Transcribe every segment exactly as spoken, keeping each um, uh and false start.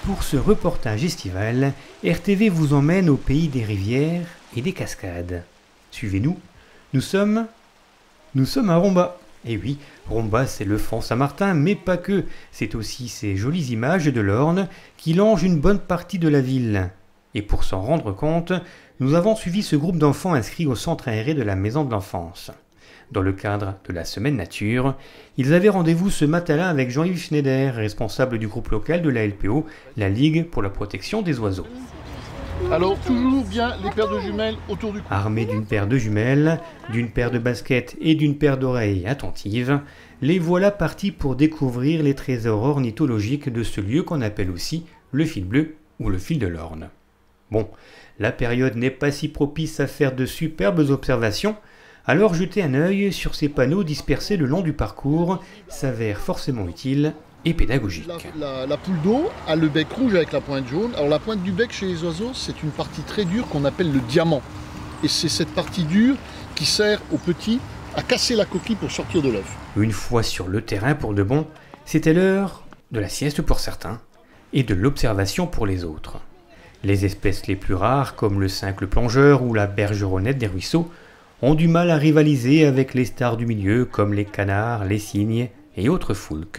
Pour ce reportage estival, R T V vous emmène au pays des rivières et des cascades. Suivez-nous, nous sommes... Nous sommes à Romba. Et oui, Romba c'est le Font Saint-Martin, mais pas que, c'est aussi ces jolies images de l'Orne qui longent une bonne partie de la ville. Et pour s'en rendre compte, nous avons suivi ce groupe d'enfants inscrits au centre aéré de la Maison de l'Enfance. Dans le cadre de la Semaine Nature, ils avaient rendez-vous ce matin-là avec Jean-Yves Schneider, responsable du groupe local de la L P O, la Ligue pour la protection des oiseaux. Alors, toujours bien les paires de jumelles autour du cou. Armés d'une paire de jumelles, d'une paire de baskets et d'une paire d'oreilles attentives, les voilà partis pour découvrir les trésors ornithologiques de ce lieu qu'on appelle aussi le fil bleu ou le fil de l'Orne. Bon, la période n'est pas si propice à faire de superbes observations, alors jeter un œil sur ces panneaux dispersés le long du parcours s'avère forcément utile et pédagogique. La, la, la poule d'eau a le bec rouge avec la pointe jaune. Alors la pointe du bec chez les oiseaux, c'est une partie très dure qu'on appelle le diamant. Et c'est cette partie dure qui sert aux petits à casser la coquille pour sortir de l'œuf. Une fois sur le terrain pour de bon, c'était l'heure de la sieste pour certains et de l'observation pour les autres. Les espèces les plus rares, comme le cincle plongeur ou la bergeronnette des ruisseaux, ont du mal à rivaliser avec les stars du milieu comme les canards, les cygnes et autres foulques.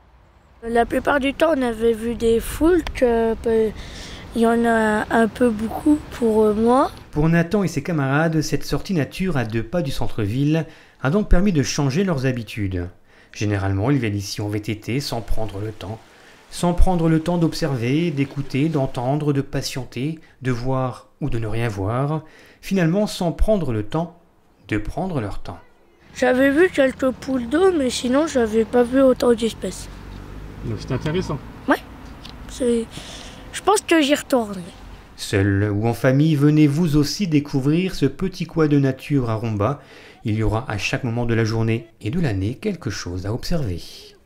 La plupart du temps, on avait vu des foulques. Euh, il y en a un peu beaucoup pour euh, moi. Pour Nathan et ses camarades, cette sortie nature à deux pas du centre-ville a donc permis de changer leurs habitudes. Généralement, ils viennent ici en V T T sans prendre le temps. Sans prendre le temps d'observer, d'écouter, d'entendre, de patienter, de voir ou de ne rien voir. Finalement, sans prendre le temps de prendre leur temps. J'avais vu quelques poules d'eau, mais sinon, j'avais pas vu autant d'espèces. Donc c'est intéressant. Ouais, c'est... je pense que j'y retournerai. Seul ou en famille, venez vous aussi découvrir ce petit coin de nature à Romba. Il y aura à chaque moment de la journée et de l'année quelque chose à observer.